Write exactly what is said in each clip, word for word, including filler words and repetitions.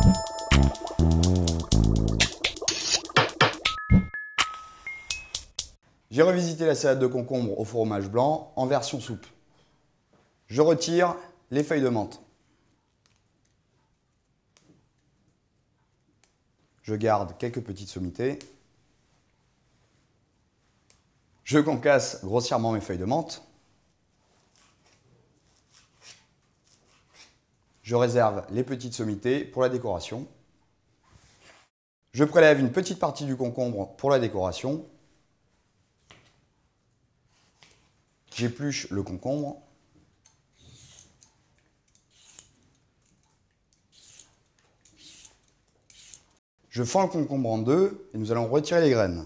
J'ai revisité la salade de concombre au fromage blanc en version soupe. Je retire les feuilles de menthe. Je garde quelques petites sommités. Je concasse grossièrement mes feuilles de menthe. Je réserve les petites sommités pour la décoration. Je prélève une petite partie du concombre pour la décoration. J'épluche le concombre. Je fends le concombre en deux et nous allons retirer les graines.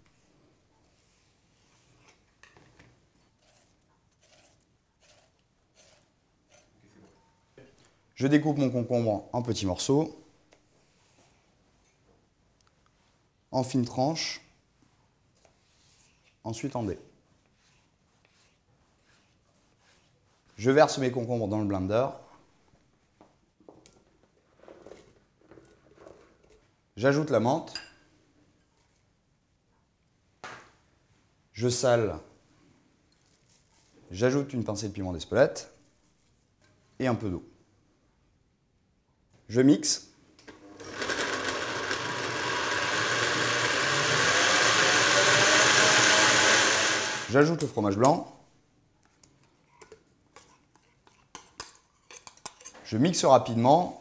Je découpe mon concombre en petits morceaux, en fines tranches, ensuite en dés. Je verse mes concombres dans le blender. J'ajoute la menthe. Je sale. J'ajoute une pincée de piment d'Espelette et un peu d'eau. Je mixe. J'ajoute le fromage blanc. Je mixe rapidement.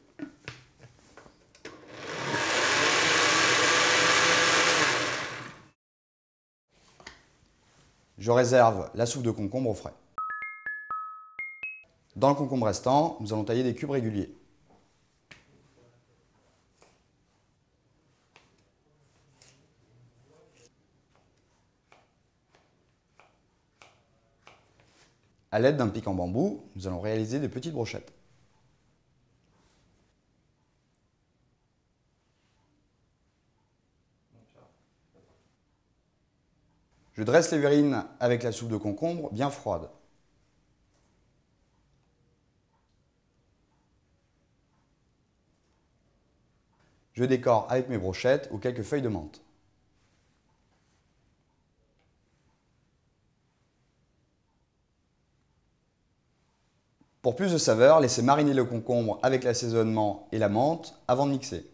Je réserve la soupe de concombre au frais. Dans le concombre restant, nous allons tailler des cubes réguliers. À l'aide d'un pic en bambou, nous allons réaliser des petites brochettes. Je dresse les verrines avec la soupe de concombre bien froide. Je décore avec mes brochettes ou quelques feuilles de menthe. Pour plus de saveur, laissez mariner le concombre avec l'assaisonnement et la menthe avant de mixer.